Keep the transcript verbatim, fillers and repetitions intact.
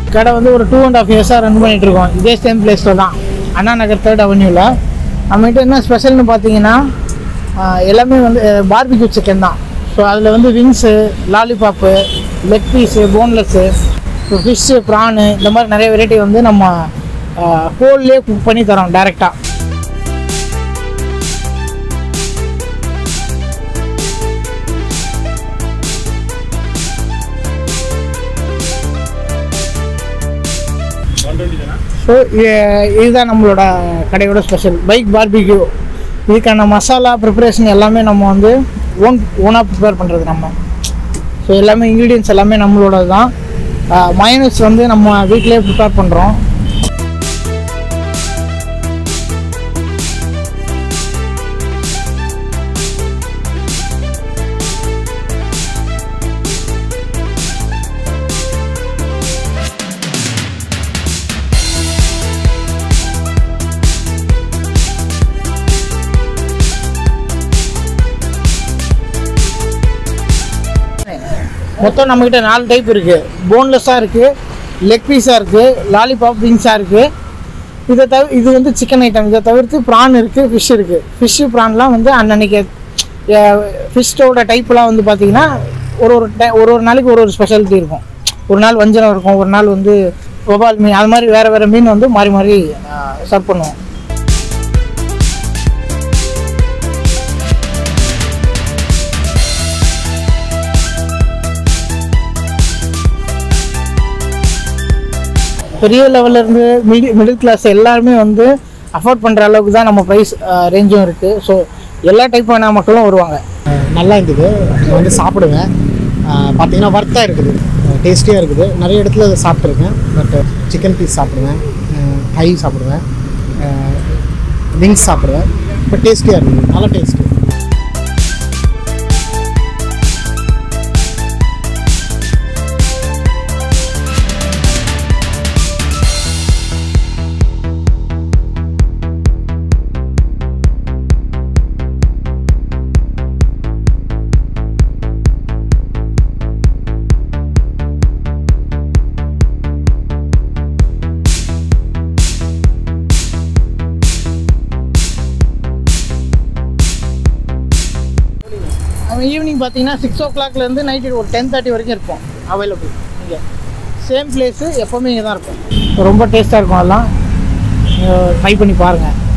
கடை வந்து ஒரு டூ அண்ட் ஆஃப் இயர்ஸாக ரன் பண்ணிகிட்டு இருக்கோம். இதே சேம் பிளேஸில் தான், அண்ணா நகர் தேர்ட் அவென்யூவில். நம்மகிட்ட என்ன ஸ்பெஷல்னு பார்த்தீங்கன்னா எல்லாமே வந்து பார்பிக்யூ சிக்கன் தான். ஸோ அதில் வந்து wings, lollipop, leg piece, boneless, fish, prawn, இந்த மாதிரி நிறைய வெரைட்டி வந்து நம்ம ஹோல்லே குக் பண்ணி தரோம் டைரெக்டாக. ஸோ இதுதான் நம்மளோட கடையோட ஸ்பெஷல் பைக் பார்பிக்யூ. இதுக்கான மசாலா ப்ரிப்பரேஷன் எல்லாமே நம்ம வந்து ஓன் ஓனாக ப்ரிப்பேர் பண்ணுறது நம்ம. ஸோ எல்லாமே இன்க்ரீடியன்ஸ் எல்லாமே நம்மளோட தான். மயோனைஸ் வந்து நம்ம வீட்டிலே ப்ரிப்பேர் பண்ணுறோம். மொத்தம் நம்மக்கிட்ட நாலு டைப் இருக்குது. போன்லெஸ்ஸாக இருக்குது, லெக் பீஸாக இருக்குது, லாலிபாப் விங்ஸாக இருக்குது. இதை தவிர இது வந்து சிக்கன் ஐட்டம். இதை தவிர்த்து ப்ரான் இருக்குது, ஃபிஷ் இருக்குது. ஃபிஷ்ஷு ப்ரான்லாம் வந்து அன்னன்னைக்கு ஃபிஷ்ஷோட டைப்லாம் வந்து பார்த்திங்கன்னா ஒரு ஒரு டை ஒரு ஒரு நாளைக்கு ஒரு ஒரு ஸ்பெஷாலிட்டி இருக்கும். ஒரு நாள் வஞ்சரம் இருக்கும், ஒரு நாள் வந்து வவ்வால் மீன், அது மாதிரி வேறு வேறு மீன் வந்து மாறி மாறி சர்வ் பண்ணுவோம். பெரிய லெவல்லேருந்து மிடி மிடில் கிளாஸ் எல்லாருமே வந்து அஃபோர்ட் பண்ணுற அளவுக்கு தான் நம்ம ப்ரைஸ் ரேஞ்சும் இருக்குது. ஸோ எல்லா டைப்பான மக்களும் வருவாங்க. நல்லா இருந்தது, வந்து சாப்பிடுவேன். பார்த்தீங்கன்னா வர்த்தாக இருக்குது, டேஸ்டியாக இருக்குது. நிறைய இடத்துல அதை சாப்பிட்ருக்கேன். பட் சிக்கன் பீஸ் சாப்பிடுவேன், கை சாப்பிடுவேன், விங்ஸ் சாப்பிடுவேன். பட் டேஸ்டியாக இருக்குது, நல்லா டேஸ்ட்டு. ஈவினிங் பார்த்தீங்கன்னா சிக்ஸ் ஓ கிளாக்லேருந்து நைட்டு ஒரு டென் தேர்ட்டி வரைக்கும் இருப்போம் அவைலபிள். இங்கே சேம் பிளேஸு எப்போவுமே இங்கே தான் இருக்கும். ரொம்ப டேஸ்ட்டாக இருக்கும், அதெல்லாம் ட்ரை பண்ணி பாருங்கள்.